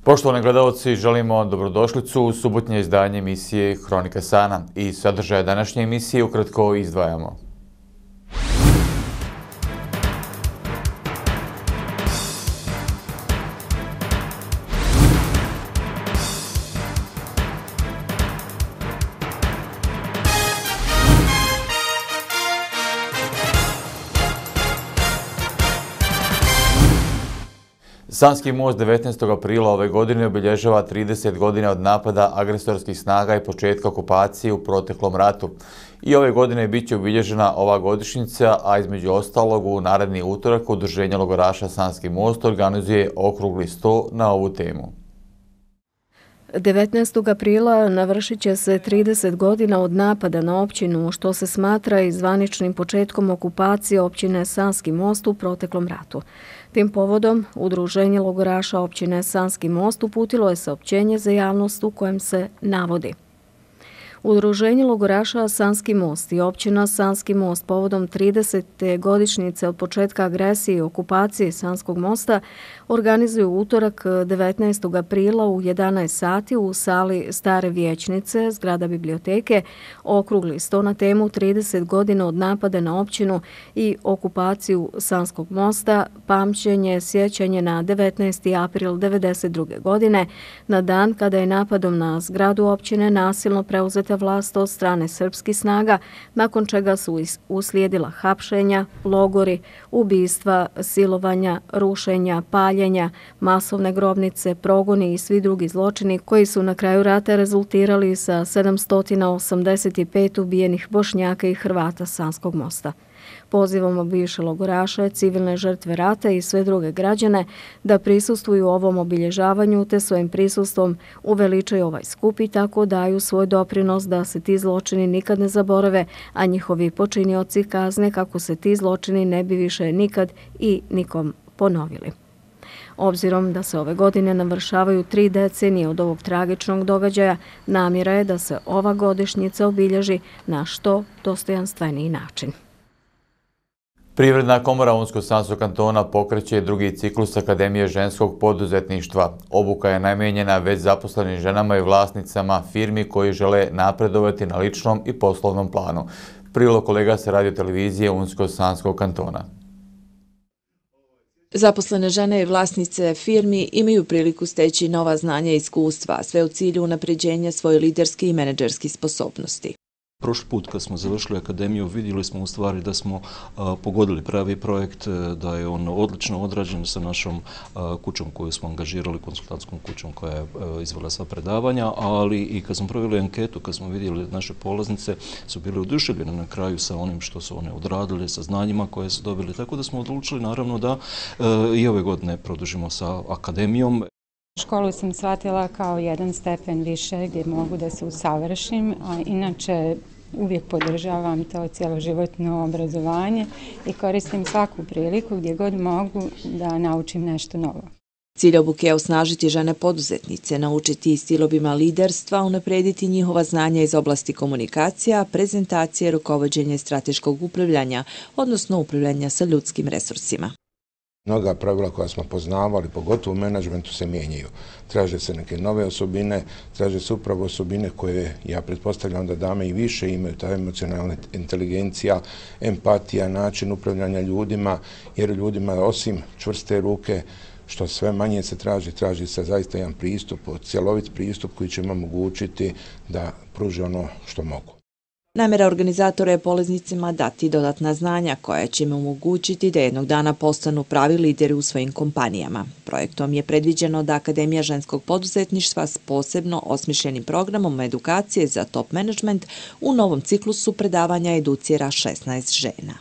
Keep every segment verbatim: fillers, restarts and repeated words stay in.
Poštovani gledalci, želimo dobrodošlicu u subotnje izdanje emisije Hronika Sana. I sadržaje današnje emisije ukratko izdvajamo. Sanski most devetnaestog aprila ove godine obilježava trideset godina od napada agresorskih snaga i početka okupacije u proteklom ratu. I ove godine bit će obilježena ova godišnjica, a između ostalog u naredni utorak Udruženje logoraša Sanski most organizuje okrugli sto na ovu temu. devetnaestog aprila navršit će se trideset godina od napada na općinu, što se smatra i zvaničnim početkom okupacije općine Sanski most u proteklom ratu. Tim povodom, Udruženje logoraša općine Sanski most uputilo je saopćenje za javnost u kojem se navodi: Udruženje logoraša Sanski most i općina Sanski most povodom tridesete godišnjice od početka agresije i okupacije Sanskog mosta organizuju utorak devetnaestog aprila u jedanaest sati u sali Stare vijećnice, zgrada biblioteke, okrugli sto na temu trideset godina od napada na općinu i okupaciju Sanskog mosta, pamćenje, sjećanje na devetnaesti april devedeset druge. godine, na dan kada je napadom na zgradu općine nasilno preuzeta vlast od strane srpskih snaga, nakon čega su uslijedila hapšenja, logori, ubistva, silovanja, rušenja, paljenja, masovne grobnice, progoni i svi drugi zločini koji su na kraju rata rezultirali sa sedamsto osamdeset pet ubijenih Bošnjaka i Hrvata Sanskog mosta. Pozivamo bivše logoraše, civilne žrtve rata i sve druge građane da prisustvuju ovom obilježavanju te svojim prisustvom uveličaju ovaj skup i tako daju svoj doprinos da se ti zločini nikad ne zaborave, a njihovi počinioci kazne kako se ti zločini ne bi više nikad i nikom ponovili. Obzirom da se ove godine navršavaju tri decenije od ovog tragičnog događaja, namjera je da se ova godišnjica obilježi na što dostojanstveniji način. Privredna komora Unsko-Sanskog kantona pokreće drugi ciklus Akademije ženskog poduzetništva. Obuka je namijenjena već zaposlenim ženama i vlasnicama firmi koji žele napredovati na ličnom i poslovnom planu. Prilog kolega sa radio-televizije Unsko-Sanskog kantona. Zaposlene žene i vlasnice firmi imaju priliku steći nova znanja i iskustva, sve u cilju unapređenja svoje liderske i menadžerske sposobnosti. Prošli put kad smo završili akademiju vidjeli smo u stvari da smo a, pogodili pravi projekt, da je on odlično odrađen sa našom a, kućom koju smo angažirali, konsultantskom kućom koja je a, izvela sva predavanja, ali i kad smo proveli anketu, kad smo vidjeli naše polaznice su bile oduševljene na kraju sa onim što su one odradile, sa znanjima koje su dobili, tako da smo odlučili naravno da a, i ove godine produžimo sa akademijom. Školu sam shvatila kao jedan stepen više gdje mogu da se usavršim, a inače uvijek podržavam to cjeloživotno obrazovanje i koristim svaku priliku gdje god mogu da naučim nešto novo. Cilj obuke je osnažiti žene poduzetnice, naučiti stilovima liderstva, unaprediti njihova znanja iz oblasti komunikacija, prezentacije, rukovođenja i strateškog upravljanja, odnosno upravljanja sa ljudskim resursima. Mnoga pravila koja smo poznavali, pogotovo u menadžmentu, se mijenjaju. Traže se neke nove osobine, traže se upravo osobine koje, ja pretpostavljam da dame i više imaju, ta emocionalna inteligencija, empatija, način upravljanja ljudima, jer ljudima osim čvrste ruke, što sve manje se traži, traži se zaista jedan pristup, cjelovit pristup koji će im omogućiti da pruže ono što mogu. Namjera organizatora je polaznicima dati dodatna znanja koja će im omogućiti da jednog dana postanu pravi lideri u svojim kompanijama. Projektom je predviđeno da Akademija ženskog poduzetništva s posebno osmišljenim programom edukacije za top management u novom ciklusu predavanja educira šesnaest žena.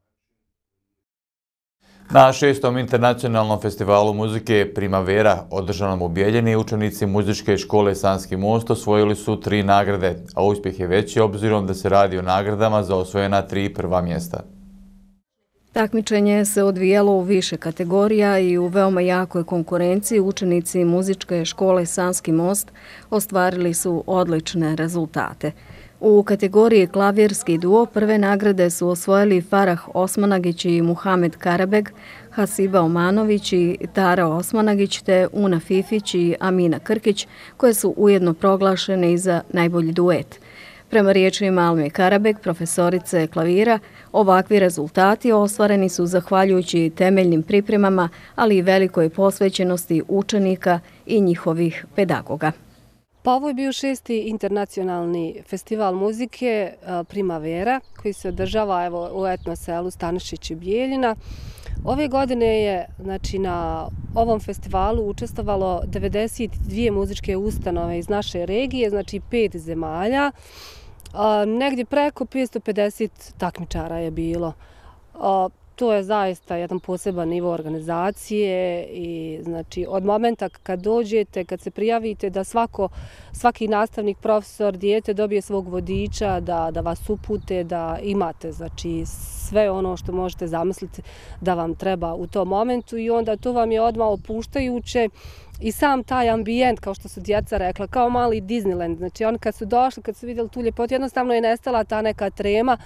Na šestom internacionalnom festivalu muzike Primavera, održanom u Bijeljini, učenici muzičke škole Sanski most osvojili su tri nagrade, a uspjeh je veći obzirom da se radi o nagradama za osvojena tri prva mjesta. Takmičenje se odvijalo u više kategorija i u veoma jakoj konkurenciji učenici muzičke škole Sanski most ostvarili su odlične rezultate. U kategoriji klavirski duo prve nagrade su osvojili Farah Osmanagić i Muhamed Karabeg, Hasiba Omanović i Tara Osmanagić te Una Fifić i Amina Krkić, koje su ujedno proglašene i za najbolji duet. Prema riječima Alme Karabek, profesorice klavira, ovakvi rezultati ostvareni su zahvaljujući temeljnim pripremama, ali i velikoj posvećenosti učenika i njihovih pedagoga. Pa ovo je bio šesti internacionalni festival muzike Primavera koji se održava evo, u etno selu Stanišić i Bijeljina. Ove godine je znači, na ovom festivalu učestvovalo devedeset dvije muzičke ustanove iz naše regije, znači pet zemalja. A, negdje preko petsto pedeset takmičara je bilo. A, to je zaista jedan poseban nivo organizacije i znači od momenta kad dođete, kad se prijavite da svako, svaki nastavnik, profesor, dijete dobije svog vodiča, da, da vas upute, da imate znači sve ono što možete zamisliti da vam treba u tom momentu i onda to vam je odmah opuštajuće. I sam taj ambijent, kao što su djeca rekla, kao mali Disneyland. Znači oni kad su došli, kad su vidjeli tu ljepotu, jednostavno je nestala ta neka trema,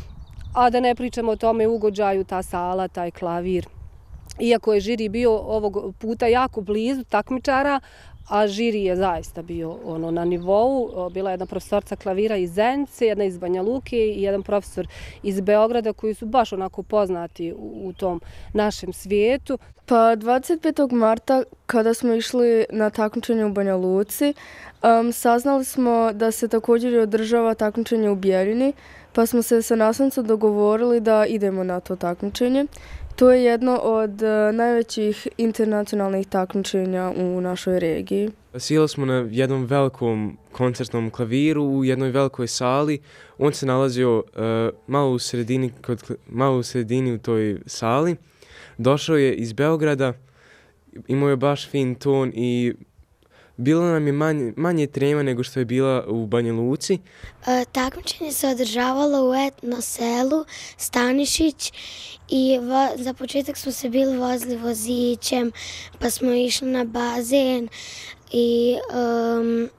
a da ne pričamo o tome ugođaju, ta sala, taj klavir. Iako je žiri bio ovog puta jako blizu takmičara, a žiri je zaista bio ono, na nivou. Bila je jedna profesorca klavira iz Zenice, jedna iz Banja Luke i jedan profesor iz Beograda koji su baš onako poznati u, u tom našem svijetu. Pa dvadeset petog marta kada smo išli na takmičenje u Banja Luci, um, saznali smo da se također održava takmičenje u Bijeljini, pa smo se sa nastavnicom dogovorili da idemo na to takmičenje. To je jedno od uh, najvećih internacionalnih takmičenja u našoj regiji. Sjeli smo na jednom velikom koncertnom klaviru u jednoj velikoj sali. On se nalazio uh, malo, u sredini, kod, malo u sredini u toj sali. Došao je iz Beograda, imao je baš fin ton i bilo nam je manje, manje trema nego što je bila u Banja Luci. E, takmičenje se održavalo u etno selu Stanišić i vo, za početak smo se bili vozili vozićem, pa smo išli na bazen i um,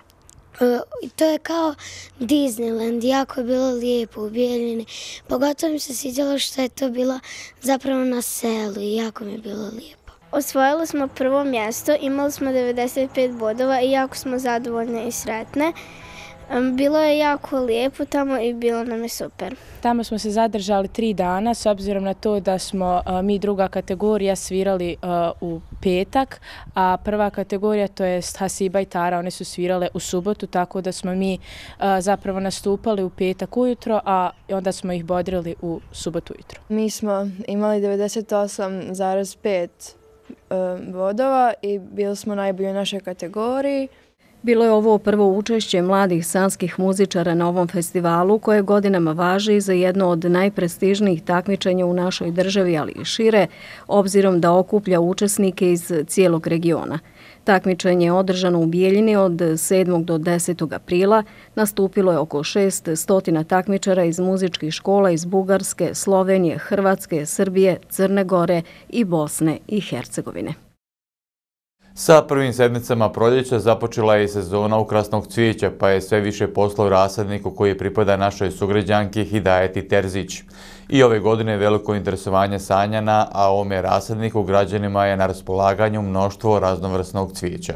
uh, to je kao Disneyland, jako je bilo lijepo u Bijeljini. Pogotovo mi se sviđalo što je to bilo zapravo na selu i jako mi je bilo lijepo. Osvojili smo prvo mjesto, imali smo devedeset pet bodova i jako smo zadovoljne i sretne. Bilo je jako lijepo tamo i bilo nam je super. Tamo smo se zadržali tri dana s obzirom na to da smo a, mi druga kategorija svirali a, u petak, a prva kategorija, to je Hasiba i Tara, one su svirale u subotu, tako da smo mi a, zapravo nastupali u petak ujutro, a onda smo ih bodrili u subotu ujutro. Mi smo imali devedeset osam zarez pet bodova i bili smo najbolji u našoj kategoriji. Bilo je ovo prvo učešće mladih sanskih muzičara na ovom festivalu koje godinama važi za jedno od najprestižnijih takmičenja u našoj državi, ali i šire, obzirom da okuplja učesnike iz cijelog regiona. Takmičenje je održano u Bijeljini od sedmog do desetog aprila. Nastupilo je oko šest stotina takmičara iz muzičkih škola iz Bugarske, Slovenije, Hrvatske, Srbije, Crne Gore i Bosne i Hercegovine. Sa prvim sedmicama proljeća započela je i sezona ukrasnog cvijeća, pa je sve više posla u rasadniku koji pripada našoj sugrađanki Hidajeti Terzić. I ove godine je veliko interesovanje sanjana, a ovome rasadniku građanima je na raspolaganju mnoštvo raznovrsnog cvijeća.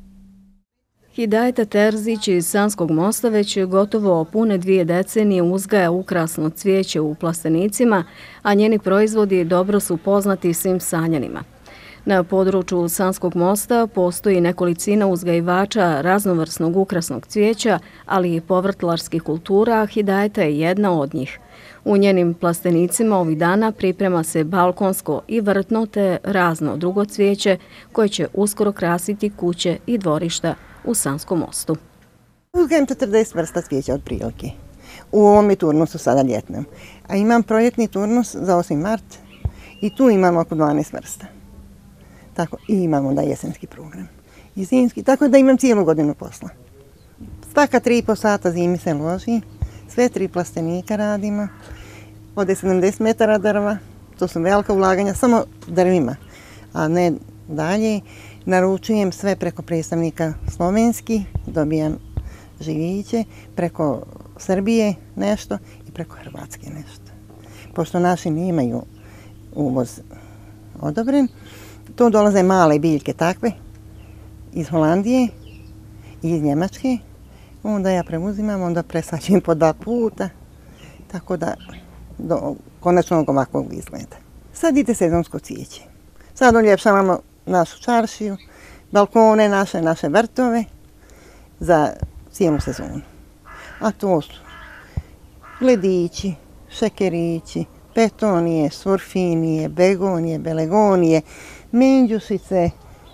Hidajeta Terzić iz Sanskog Mosta već gotovo pune dvije decenije uzgaja ukrasno cvijeće u plastenicima, a njeni proizvodi dobro su poznati svim sanjanima. Na području Sanskog Mosta postoji nekolicina uzgajivača raznovrsnog ukrasnog cvijeća, ali i povrtlarskih kultura, a Hidajeta je jedna od njih. U njenim plastenicima ovih dana priprema se balkonsko i vrtno te razno drugo cvijeće koje će uskoro krasiti kuće i dvorišta u Sanskom Mostu. Uzgajem četrdeset vrsta cvijeća od prilike. U ovom je turnusu sada ljetnom. A imam proljetni turnus za osmi mart i tu imamo oko dvanaest vrsta. Tako, i imamo onda jesenski program. I zimski, tako da imam cijelu godinu posla. Svaka tri i po sata zimi se loži, sve tri plastenika radimo, od sedamdeset metara drva, to su velika ulaganja, samo drvima, a ne dalje. Naručujem sve preko predstavnika slovenski, dobijam živiće, preko Srbije nešto i preko Hrvatske nešto. Pošto naši nemaju uvoz odobren. To dolaze male biljke takve iz Holandije i iz Njemačke. Onda ja preuzimam, onda presađujem po dva puta, tako da do konačnog ovakvog izgleda. Sad ide sezonsko cvijeće. Sad uljepšavamo našu čaršiju, balkone naše, naše vrtove za cijelu sezonu. A to su ledići, šekerići, petonije, surfinije, begonije, belegonije, menđušice,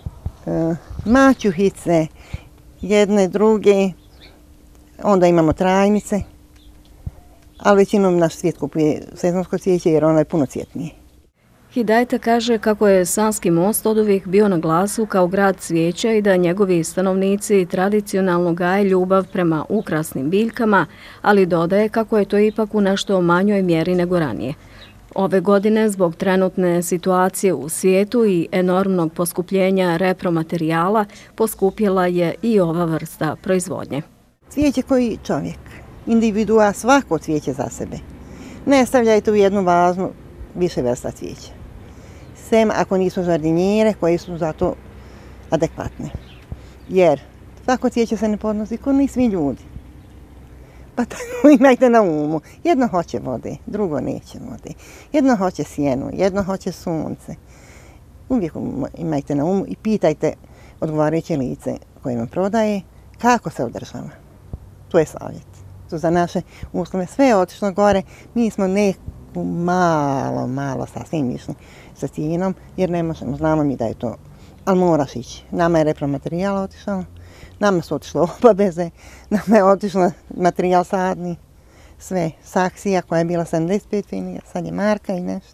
maćuhice, jedne, druge, onda imamo trajnice, ali većinom naš svijet kupuje sezonsko cvijeće jer ono je puno cvjetnije. Hidajeta kaže kako je Sanski most oduvijek bio na glasu kao grad cvijeća i da njegovi stanovnici tradicionalno gaje ljubav prema ukrasnim biljkama, ali dodaje kako je to ipak u nešto manjoj mjeri nego ranije. Ove godine, zbog trenutne situacije u svijetu i enormnog poskupljenja repromaterijala, poskupjela je i ova vrsta proizvodnje. Cvijeće koji čovjek, individua, svako cvijeće za sebe. Ne stavljajte u jednu vazu više vrsta cvijeća. Sem ako nisu žardinjere koje su za to adekvatne. Jer svako cvijeće se ne podnosi kod ni svi ljudi. Pa tako imajte na umu. Jedno hoće vode, drugo neće vode. Jedno hoće sjenu, jedno hoće sunce. Uvijek imajte na umu i pitajte odgovarajuće lice koje vam prodaje kako se održava. To je savjet. To za naše uslove sve je otišlo gore. Mi smo neku malo, malo sasvim išli sa cijenom jer ne možemo, znamo mi da je to, ali moraš ići. Nama je repromaterijal otišao. Nama su otišle obaveze, nama je otišla materijal sadni, sve, saksija koja je bila sedamdeset pet finija, sad je marka i nešto.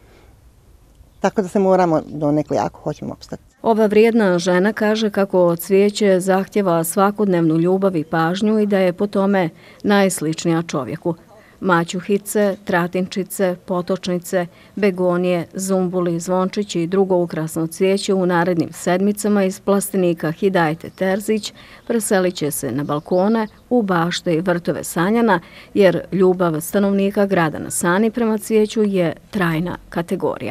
Tako da se moramo donekle ako hoćemo opstati. Ova vrijedna žena kaže kako cvijeće zahtjeva svakodnevnu ljubav i pažnju i da je po tome najsličnija čovjeku. Maćuhice, tratinčice, potočnice, begonije, zumbuli, zvončići i drugo ukrasno cvijeće u narednim sedmicama iz plastenika Hidajete Terzić preselit će se na balkone, u bašte i vrtove Sanjana, jer ljubav stanovnika grada na Sani prema cvijeću je trajna kategorija.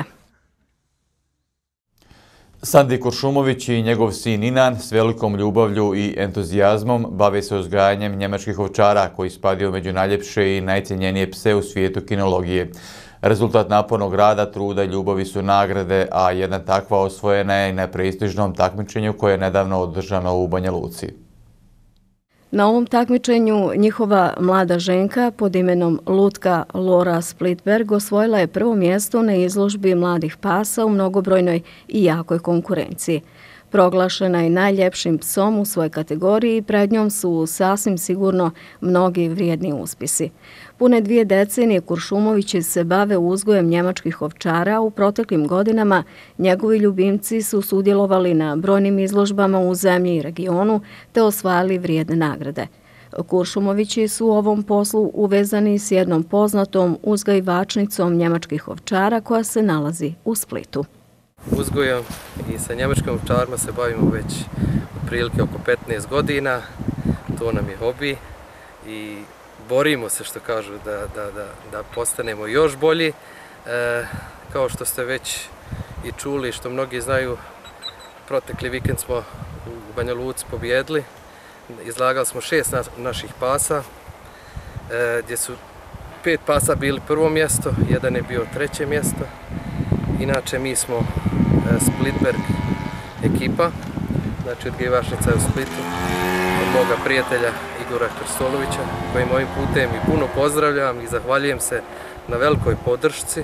Sandi Kuršumović i njegov sin Inan s velikom ljubavlju i entuzijazmom bave se uzgajanjem njemačkih ovčara koji spadaju među najljepše i najcijenjenije pse u svijetu kinologije. Rezultat napornog rada, truda i ljubavi su nagrade, a jedna takva osvojena je i na prestižnom takmičenju koje je nedavno održano u Banja Luci. Na ovom takmičenju njihova mlada ženka pod imenom Lutka Lora Splitberg osvojila je prvo mjesto na izložbi mladih pasa u mnogobrojnoj i jakoj konkurenciji. Proglašena je najljepšim psom u svojoj kategoriji i pred njom su sasvim sigurno mnogi vrijedni uspisi. Pune dvije decenije Kuršumovići se bave uzgojem njemačkih ovčara. U proteklim godinama njegovi ljubimci su sudjelovali na brojnim izložbama u zemlji i regionu te osvajali vrijedne nagrade. Kuršumovići su u ovom poslu uvezani s jednom poznatom uzgajivačnicom njemačkih ovčara koja se nalazi u Splitu. Uzgojom i sa njemačkim ovčarima se bavimo već otprilike oko petnaest godina. To nam je hobi i borimo se, što kažu, da, da, da, da postanemo još bolji. E, kao što ste već i čuli, što mnogi znaju, protekli vikend smo u Banja Luci pobjedili. Izlagali smo šest na, naših pasa, e, gdje su pet pasa bili prvo mjesto, jedan je bio treće mjesto. Inače, mi smo Splitberg ekipa, znači odgajivačnica je u Splitu, od moga prijatelja Igora Krstolovića, kojim ovim putem i puno pozdravljam i zahvaljujem se na velikoj podršci. E,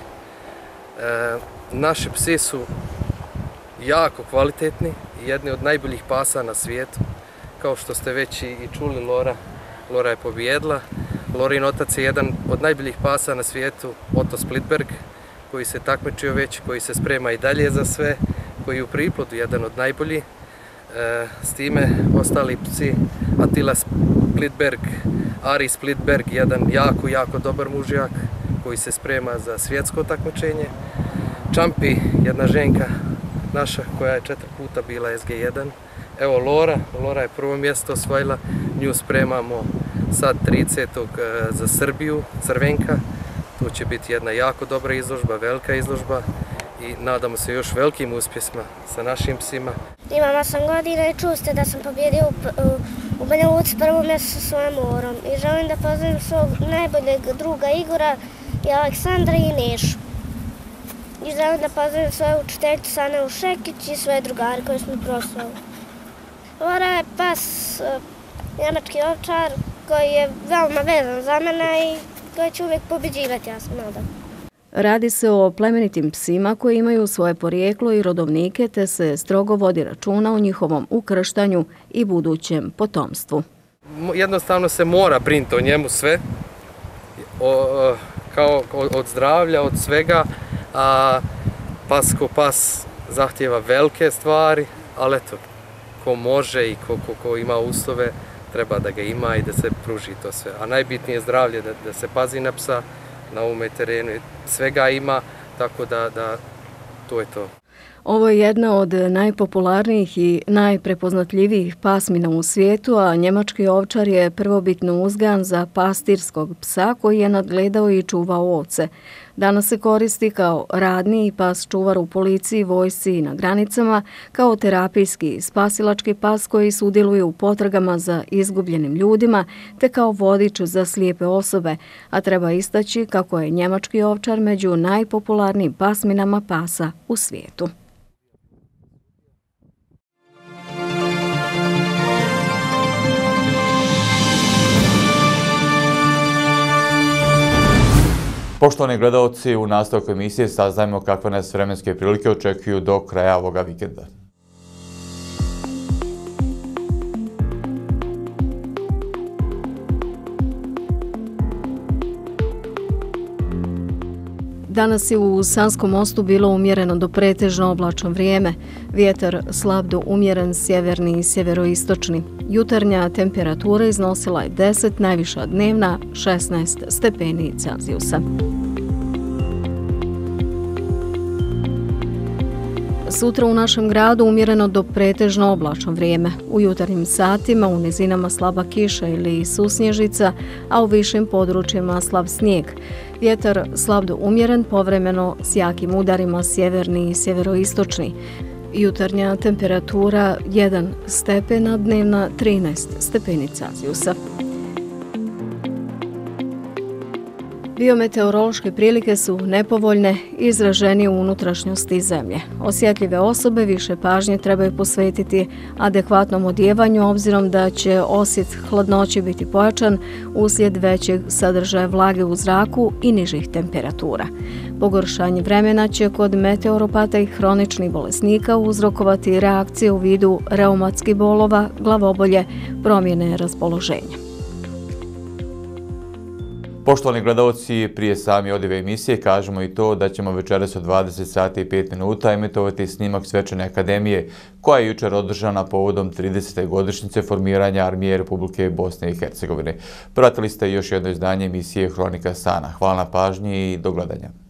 naši psi su jako kvalitetni i jedni od najboljih pasa na svijetu. Kao što ste već i čuli, Lora, Lora je pobjedila. Lorin otac je jedan od najboljih pasa na svijetu, Otto Splitberg, koji se takmičio već, koji se sprema i dalje za sve, koji je u priplodu jedan od najboljih. E, s time ostali psi Attila Splitberg, Ari Splitberg, jedan jako, jako dobar mužjak koji se sprema za svjetsko takmičenje. Čampi, jedna ženka naša koja je četiri puta bila S G jedan. Evo Lora, Lora je prvo mjesto osvojila, nju spremamo sad tridesetog za Srbiju, Crvenka. To će biti jedna jako dobra izložba, velika izložba i nadamo se još velikim uspjesima sa našim psima. Imam osam godina i čuo ste da sam pobjedio u, u, u Banja Luci prvo mjesto sa svojom morom. I želim da pozdravim svog najboljeg druga Igora i Aleksandra i Nešu. I želim da pozdravim svoju učiteljicu Sanelu Šekić i svoje drugare koje smo proslavili. Vora je pas, njemački ovčar koji je veoma vezan za mene i koji će uvijek pobjeđivati, ja se nadam. Radi se o plemenitim psima koji imaju svoje porijeklo i rodovnike, te se strogo vodi računa o njihovom ukrštanju i budućem potomstvu. Jednostavno se mora brinuti o njemu sve, o, kao od zdravlja, od svega, a pas ko pas zahtijeva velike stvari, ali eto, ko može i ko, ko, ko ima uslove, treba da ga ima i da se pruži to sve. A najbitnije je zdravlje, da, da se pazi na psa, na ovome terenu, svega ima, tako da, da to je to. Ovo je jedna od najpopularnijih i najprepoznatljivijih pasmina u svijetu, a njemački ovčar je prvobitno uzgajan za pastirskog psa koji je nadgledao i čuvao ovce. Danas se koristi kao radni pas čuvar u policiji, vojsci i na granicama, kao terapijski spasilački pas koji sudjeluje u potragama za izgubljenim ljudima, te kao vodič za slijepe osobe, a treba istaći kako je njemački ovčar među najpopularnijim pasminama pasa u svijetu. Poštovani gledalci, u nastavku emisije saznajemo kakve nas vremenske prilike očekuju do kraja ovoga vikenda. Danas je u Sanskom Mostu bilo umjereno do pretežno oblačno vrijeme. Vjetar slab do umjeren sjeverni i sjeveroistočni. Jutarnja temperatura iznosila je deset, najviša dnevna šesnaest stepeni Celzijusa. Sutra u našem gradu umjereno do pretežno oblačno vrijeme. U jutarnjim satima u nizinama slaba kiša ili susnježica, a u višim područjima slab snijeg. Vjetar slab do umjeren, povremeno s jakim udarima sjeverni i sjeveroistočni. Jutarnja temperatura jedan stepen, a dnevna trinaest stepeni Celzijusa. Biometeorološke prilike su nepovoljne, izraženi u unutrašnjosti zemlje. Osjetljive osobe više pažnje trebaju posvetiti adekvatnom odjevanju, obzirom da će osjet hladnoće biti pojačan uslijed većeg sadržaja vlage u zraku i nižih temperatura. Pogoršanje vremena će kod meteoropata i hroničnih bolesnika uzrokovati reakcije u vidu reumatskih bolova, glavobolje, promjene raspoloženja. Poštovani gledalci, prije sami odjeve emisije kažemo i to da ćemo večeras od dvadeset sati i pet minuta emitovati snimak Svečane akademije koja je jučer održana povodom tridesete godišnjice formiranja Armije Republike Bosne i Hercegovine. Pratili ste još jedno izdanje emisije Hronika Sana. Hvala na pažnji i do gledanja.